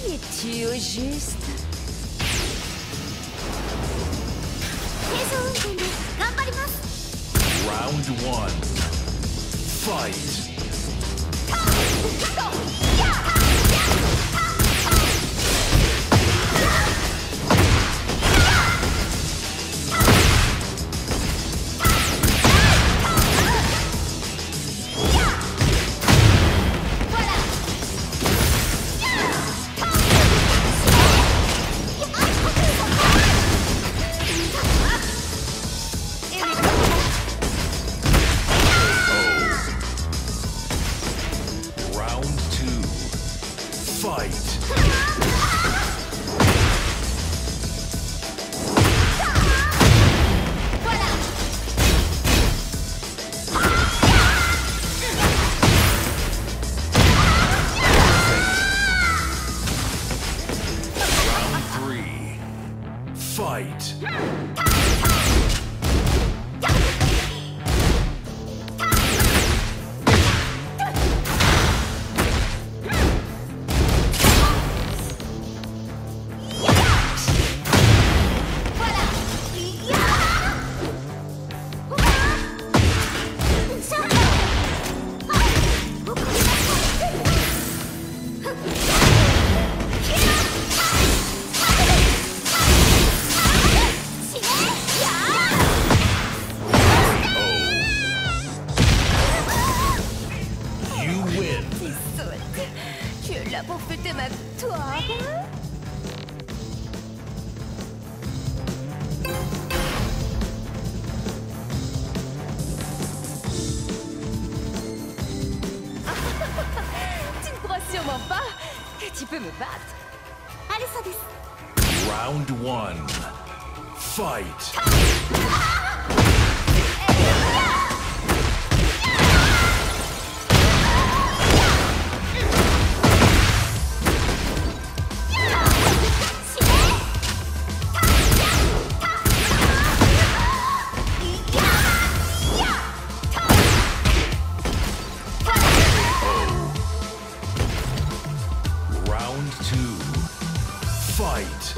Es-tu au juste? Round 1. Fight! Fight! Pour fêter ma victoire. Tu ne crois sûrement pas que tu peux me battre. Allez, ça descend. Round 1. Fight! Round 2. Fight!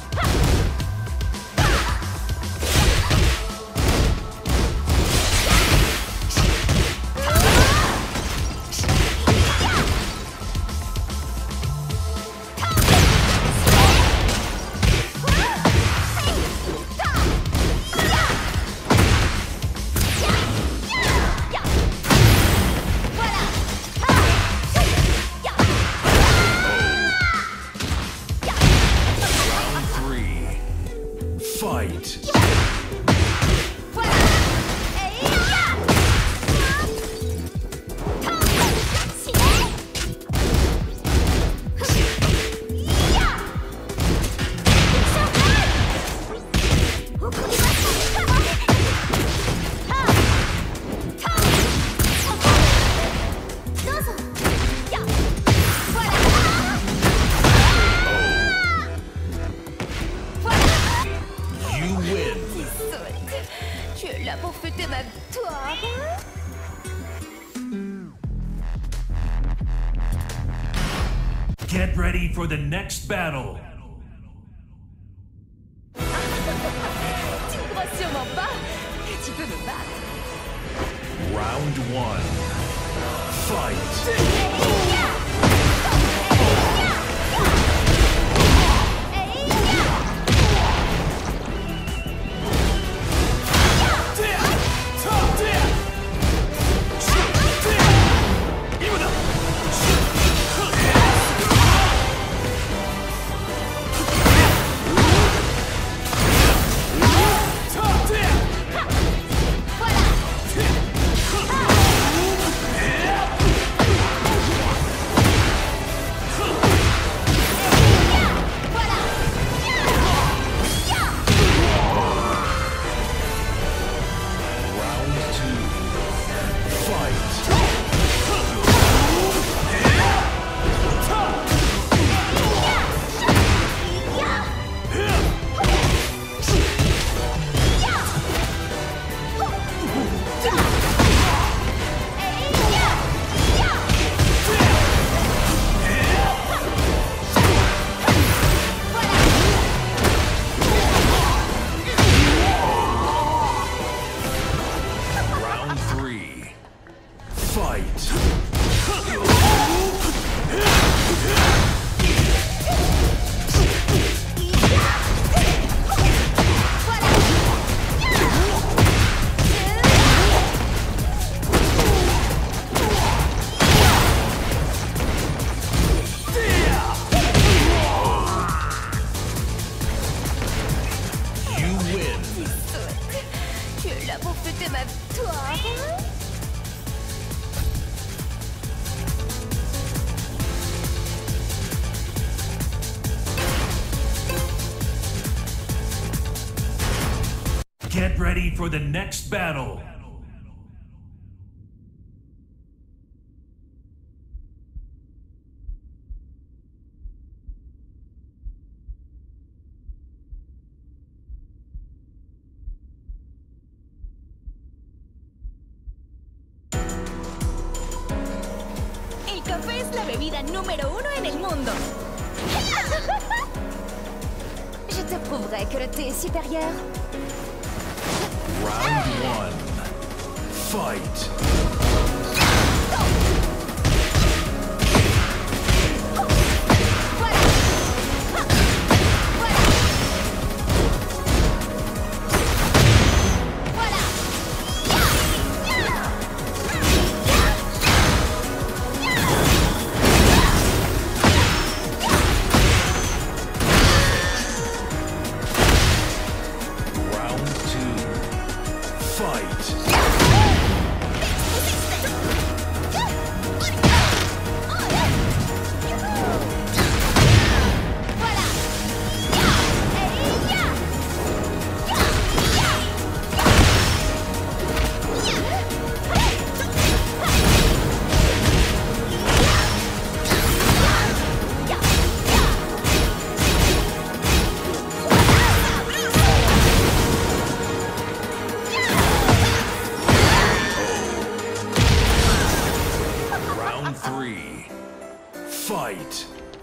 Fight! Tu es là pour fêter ma victoire. Get ready for the next battle! Tu ne crois sûrement pas que tu peux me battre. Round 1. Fight! Get ready for the next battle. El café es la bebida número 1 en el mundo. Je te prouverai que le thé est supérieur. Round 1. Fight. Fight!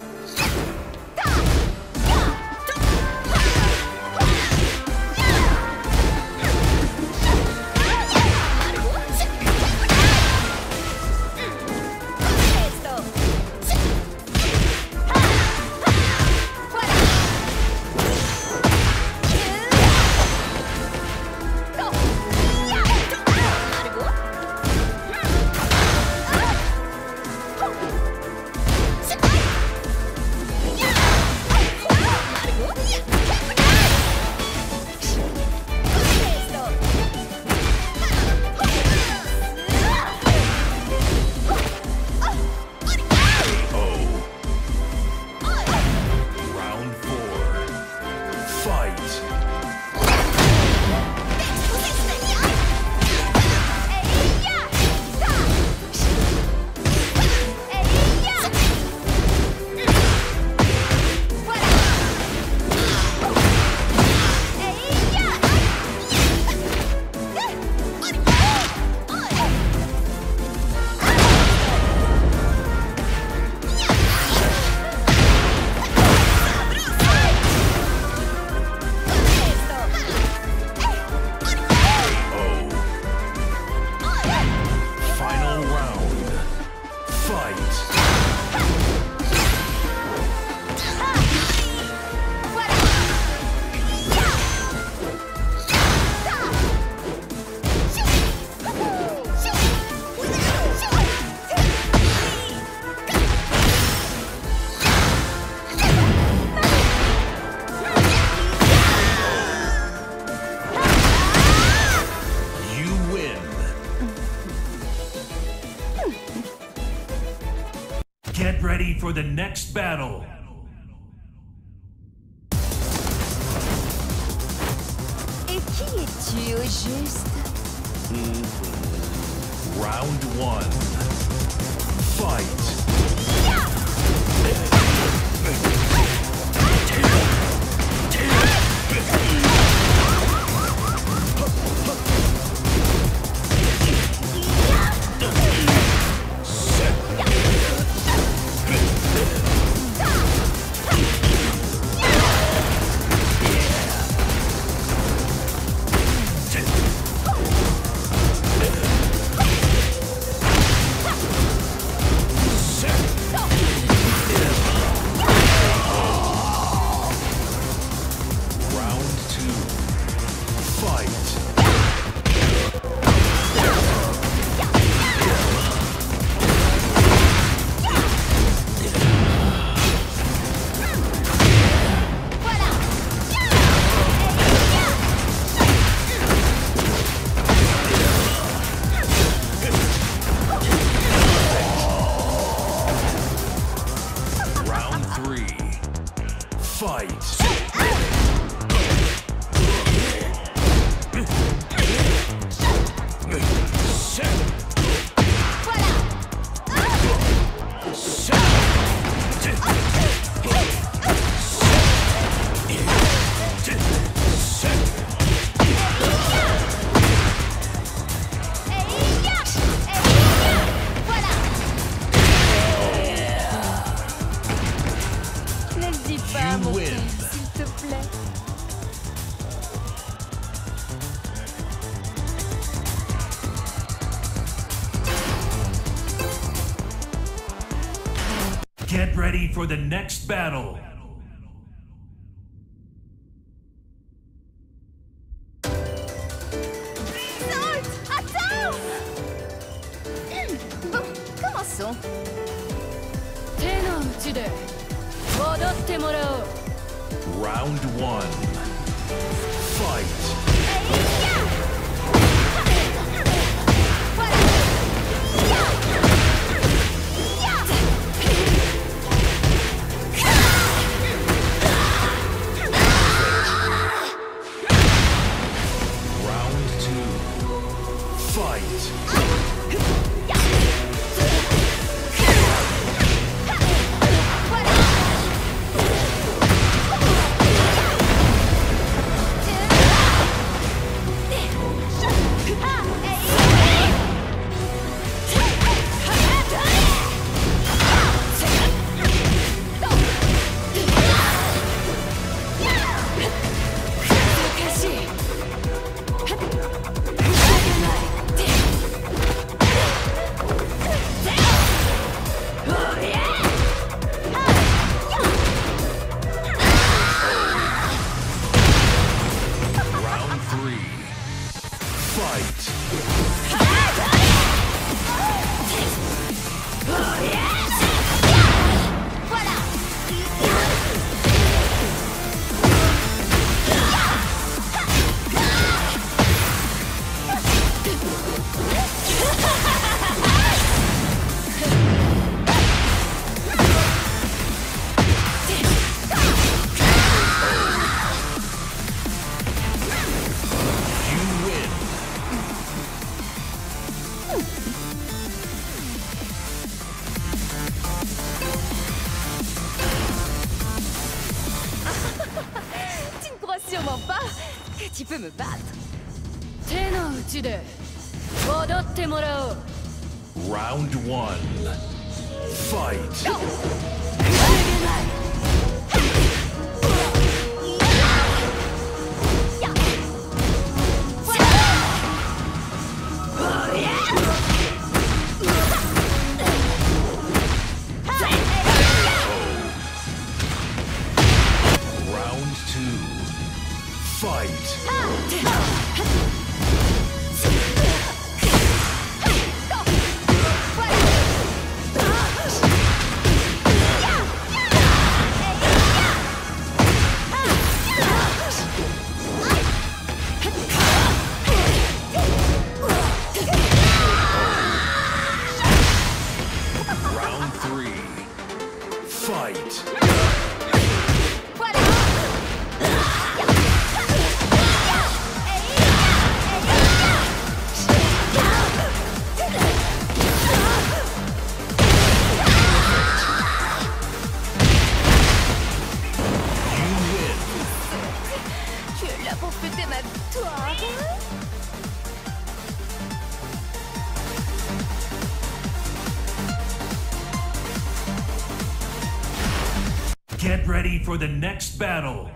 Get ready for the next battle. Et qui es-tu au juste? Round 1. Fight. Fight! pas, mon win. père, s'il te plaît. Get ready for the next battle. Saute! Attends! Bon, commençons. 手の内で戻ってもらおう。 Round 1. Fight. Round 2. Fight. Round 3. Fight. You win. Tu ne crois sûrement pas que tu peux me battre. 手の内で戻ってもらおう。 Round 1. Fight. Round 2. Fight. Round 3. Fight. You win. Tu es là pour fêter ma victoire. Get ready for the next battle.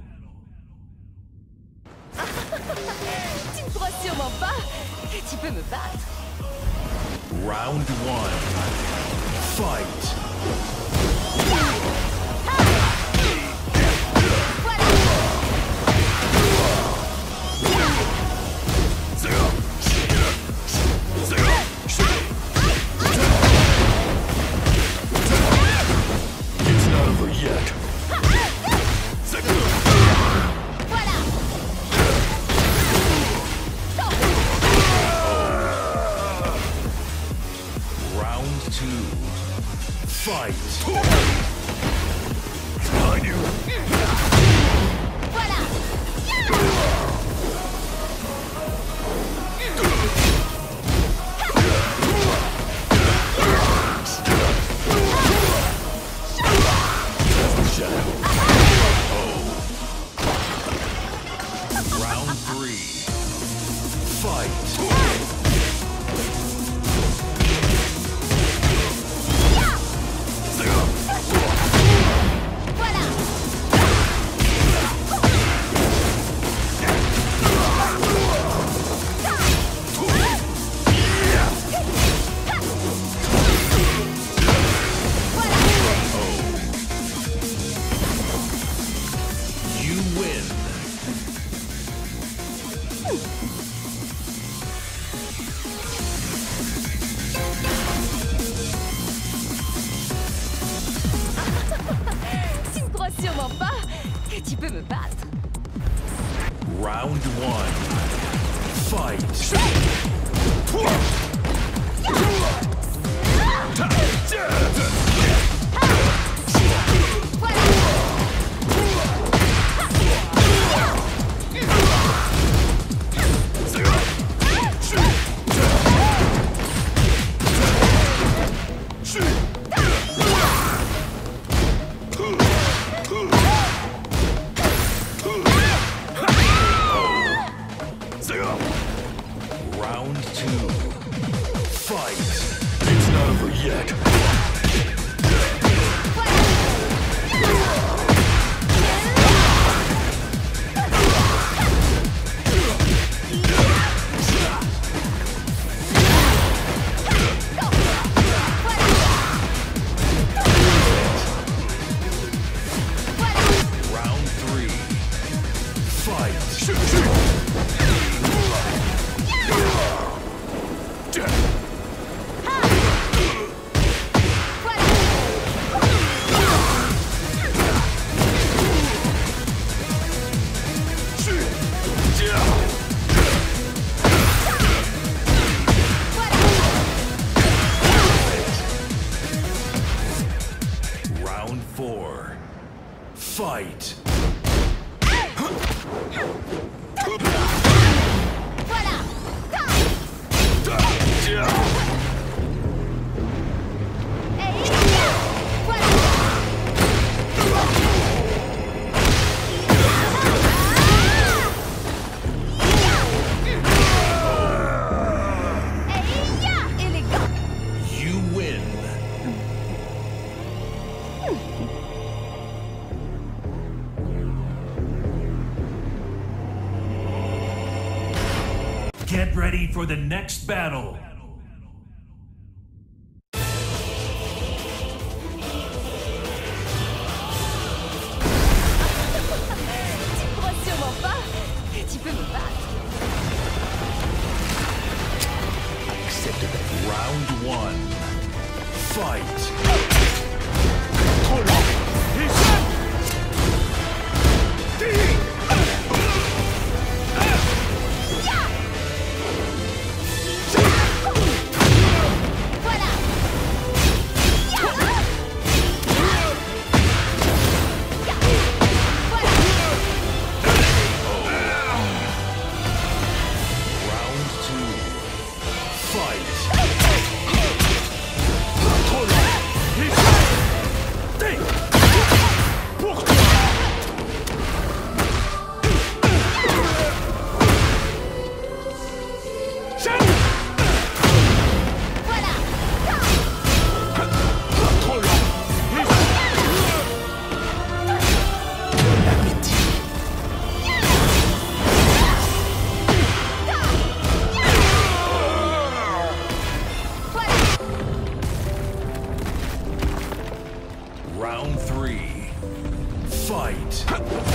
Tu ne crois sûrement pas que tu peux me battre. Round 1. Fight. It's not over yet. Round 2. Fight. On you. Round 3. Fight. pas que tu peux me battre. Round 1. Fight. Round 2. Fight. It's not over yet. Round 3. Fight. Round 4. Fight. You win. Get ready for the next battle. Tu crois sûrement pas que tu peux me battre. Round 1. Fight. Round 2. Fight. Round 3. Fight.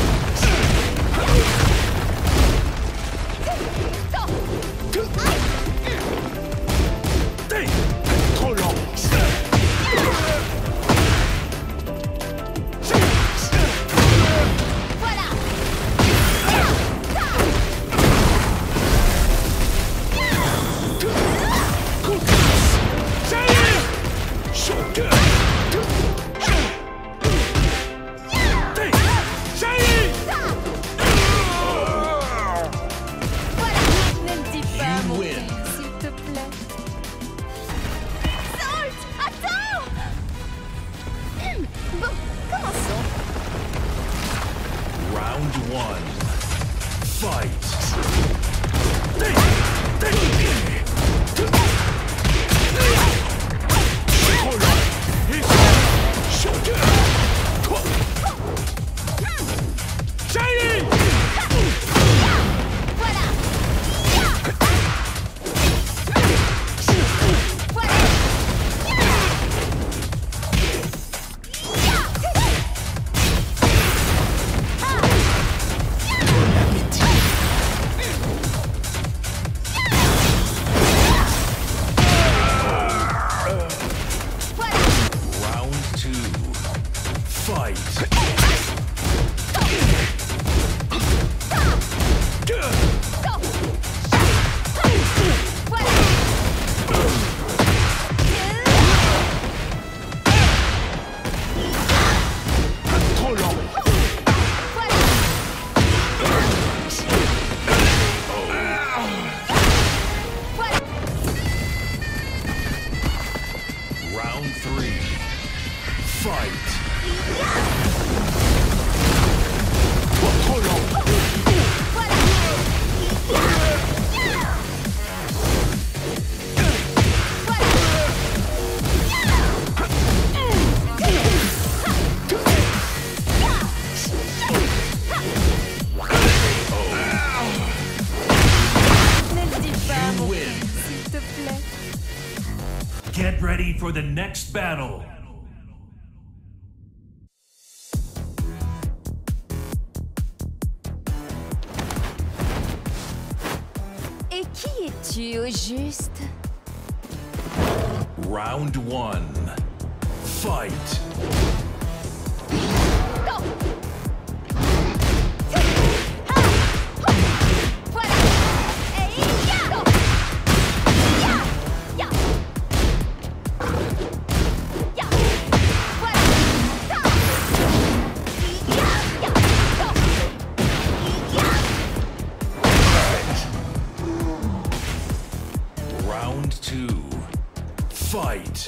Ne me dis pas You mon win. père, s'il te plaît. Salt, attends. Bon, commençons. Round 1. Fight. Get ready for the next battle. Et qui es-tu au juste? Round 1. Fight. Round 2. Fight.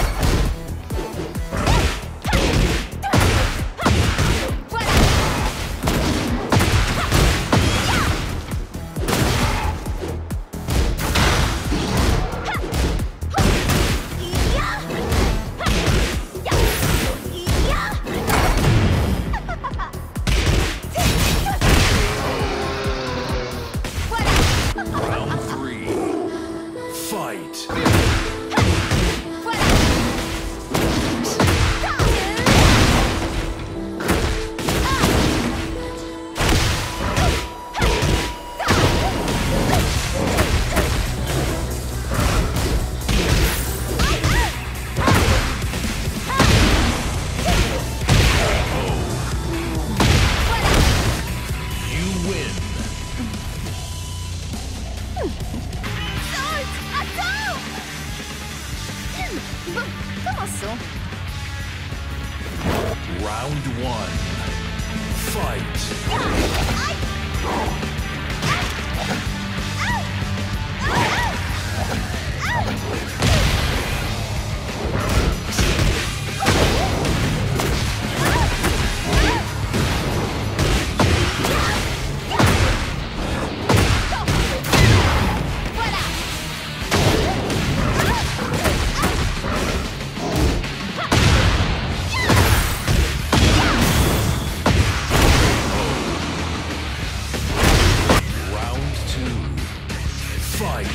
Round 3. Fight. You win. Attends! Bon, commençons. Round 1. Fight. Round 2. Fight.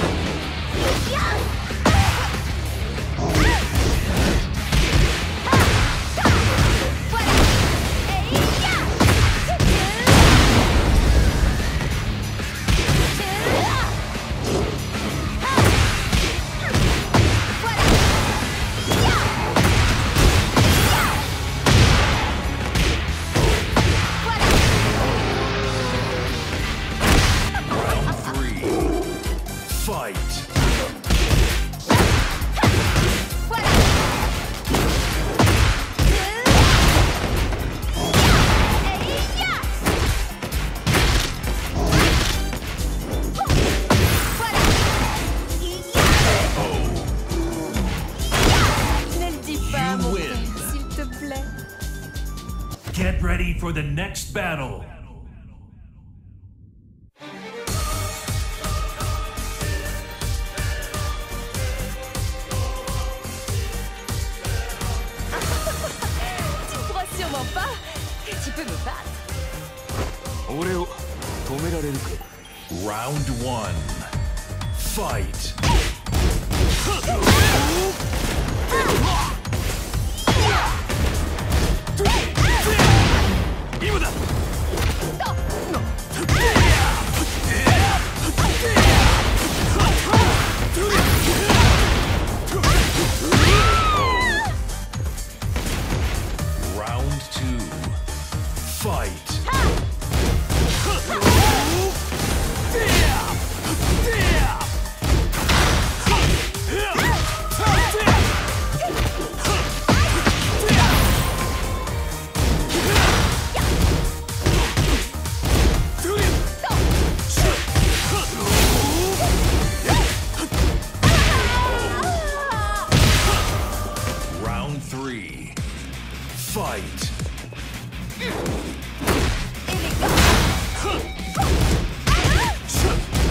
Round 3. Fight. Ne le dis pas, You mon win. frère, s'il te plaît. Get ready for the next battle. Tu ne crois sûrement pas que tu peux me battre. Round 1. Fight. Round 2. Fight. Round 3. Fight. Élégant.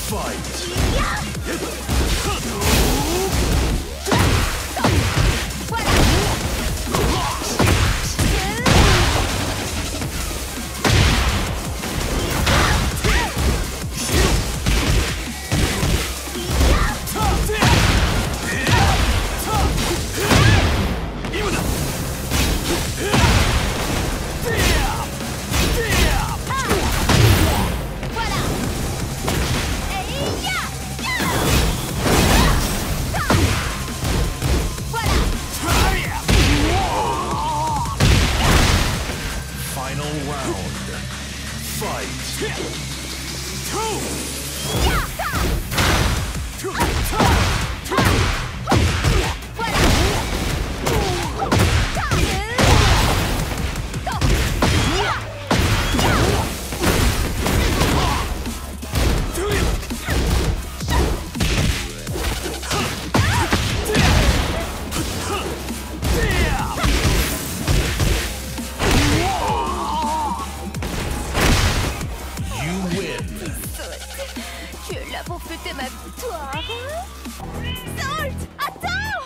Tu es là pour fêter ma victoire. Salt, attends.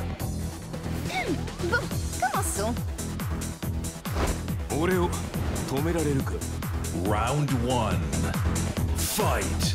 Bon, commençons. Round 1. Fight!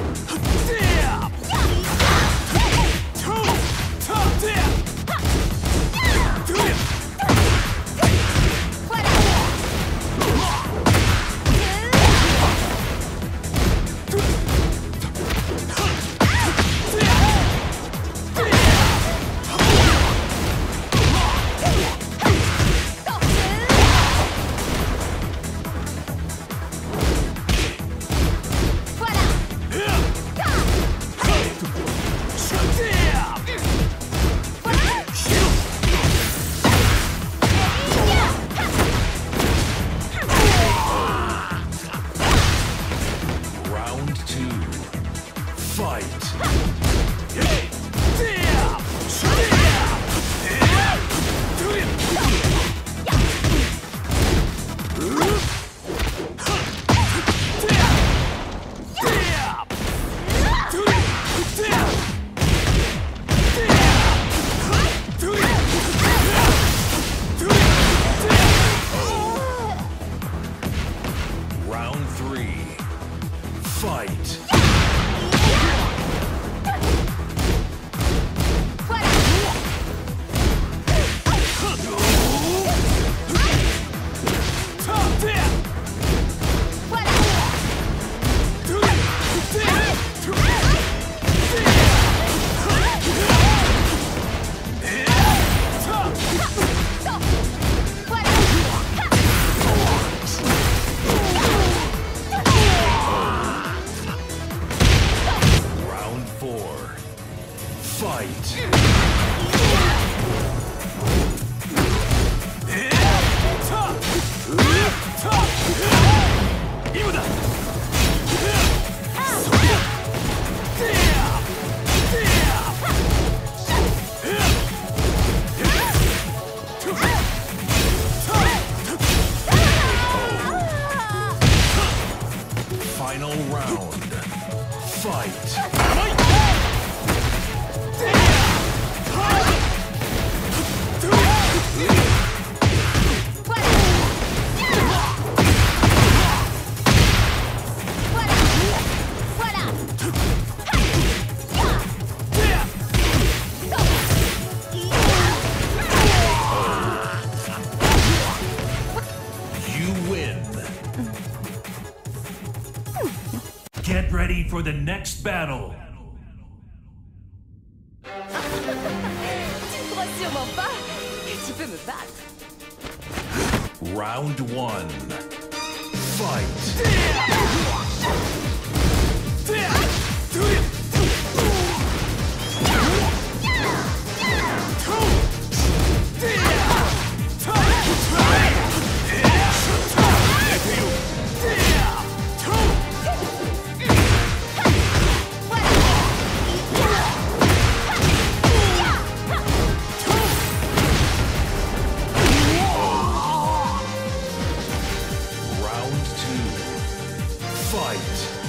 Final round. Fight! Get ready for the next battle. Tu ne crois sûrement pas que tu peux me battre. Round 1. Fight! Fight!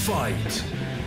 Fight!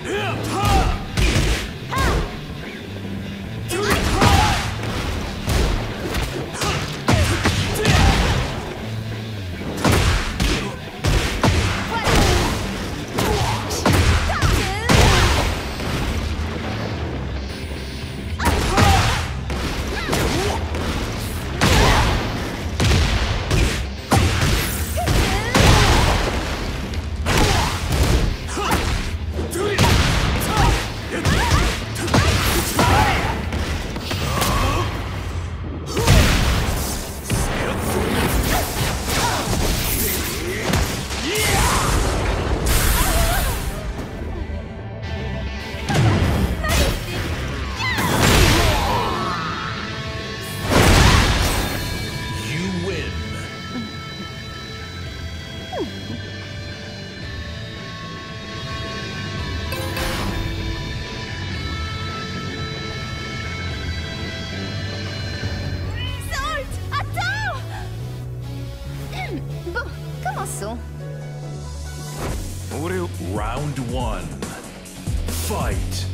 Round one. Fight!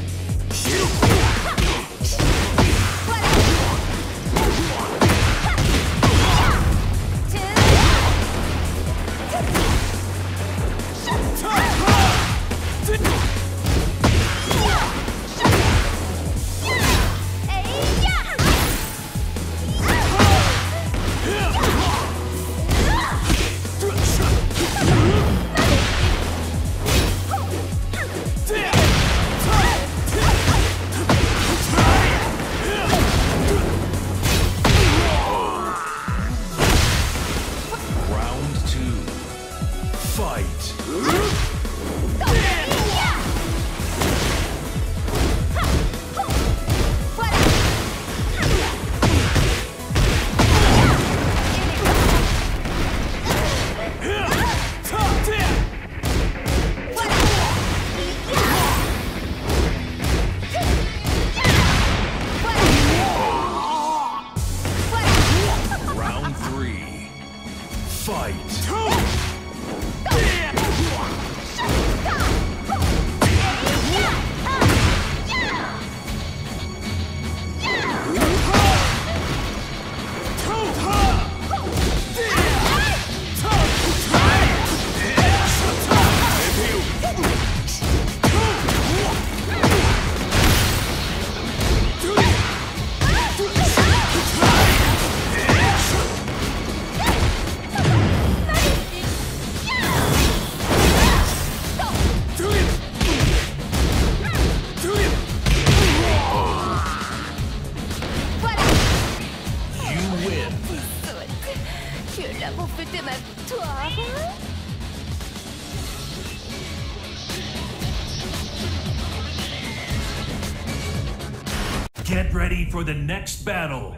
Get ready for the next battle.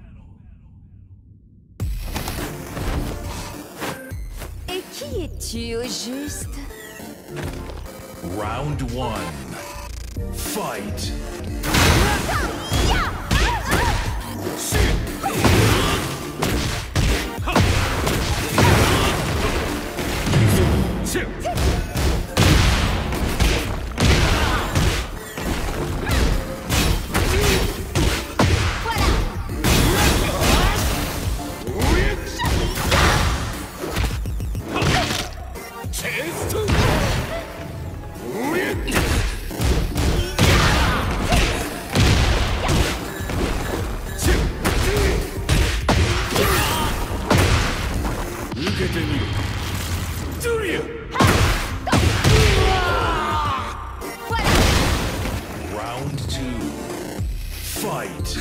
Et qui es-tu au juste? Round one. Fight! Round two. Fight!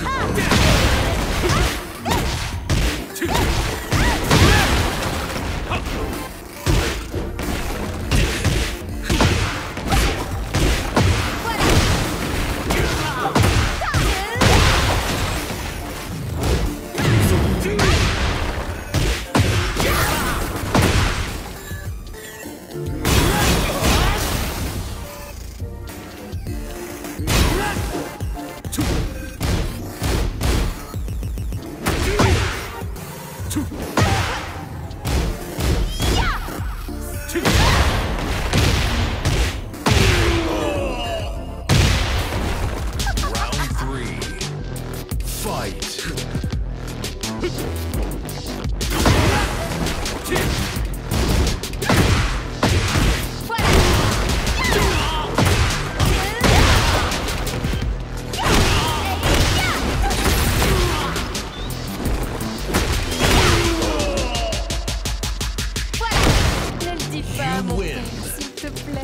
pas, mon win. père, s'il te plaît.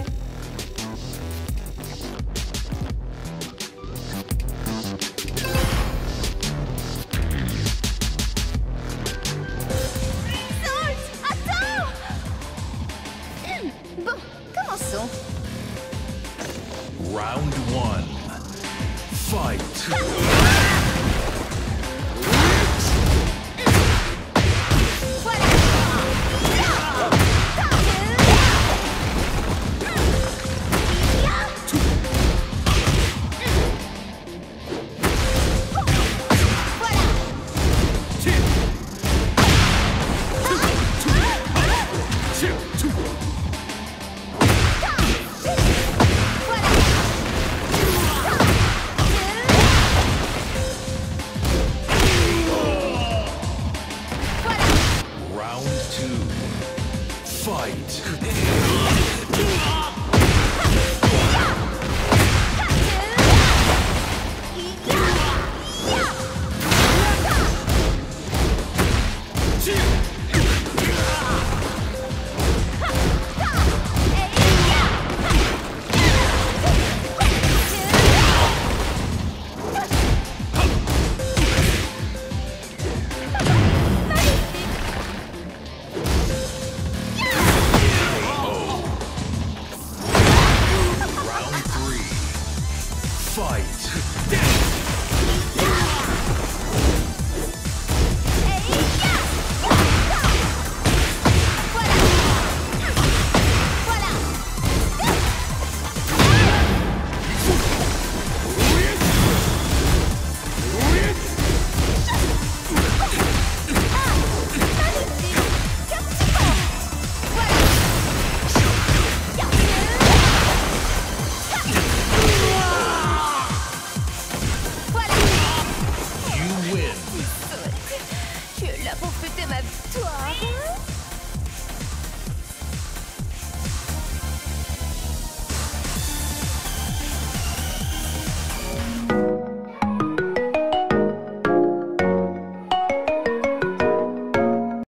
Attends! Bon, commençons. Round 1. Fight. Round 2. Fight.